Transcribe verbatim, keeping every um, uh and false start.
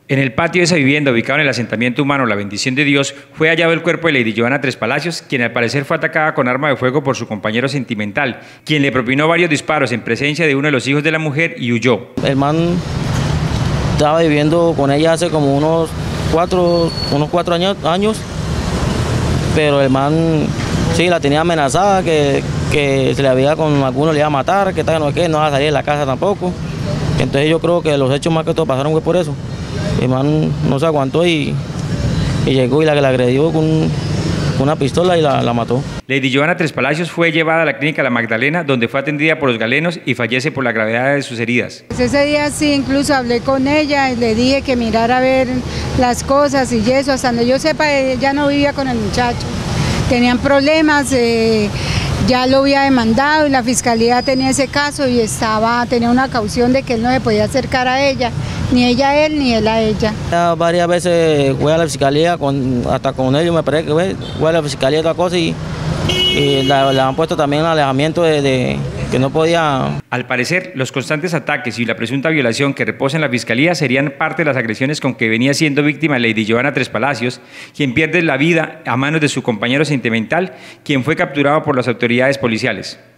En el patio de esa vivienda, ubicado en el asentamiento humano La Bendición de Dios, fue hallado el cuerpo de Lady Johanna Tres Palacios, quien al parecer fue atacada con arma de fuego por su compañero sentimental, quien le propinó varios disparos en presencia de uno de los hijos de la mujer y huyó. El man estaba viviendo con ella hace como unos cuatro, unos cuatro años, años, pero el man sí la tenía amenazada, que, que se le había con alguno le iba a matar, que tal, no, que no iba a salir de la casa tampoco. Entonces yo creo que los hechos más que todo pasaron fue por eso. El man no se aguantó y, y llegó y la que la agredió con, con una pistola y la, la mató. Lady Johanna Tres Palacios fue llevada a la clínica La Magdalena, donde fue atendida por los galenos y fallece por la gravedad de sus heridas. Ese día sí, incluso hablé con ella y le dije que mirara a ver las cosas y eso. Hasta donde yo sepa, ella no vivía con el muchacho. Tenían problemas, eh, ya lo había demandado y la fiscalía tenía ese caso y estaba, tenía una caución de que él no se podía acercar a ella, ni ella a él, ni él a ella. Ya varias veces fue a la fiscalía, con, hasta con ellos me parece que fue, fue a la fiscalía y otra cosa y, y la, le han puesto también un alejamiento de, de que no podía. Al parecer, los constantes ataques y la presunta violación que reposa en la fiscalía serían parte de las agresiones con que venía siendo víctima Lady Johanna Tres Palacios, quien pierde la vida a manos de su compañero sentimental, quien fue capturado por las autoridades policiales.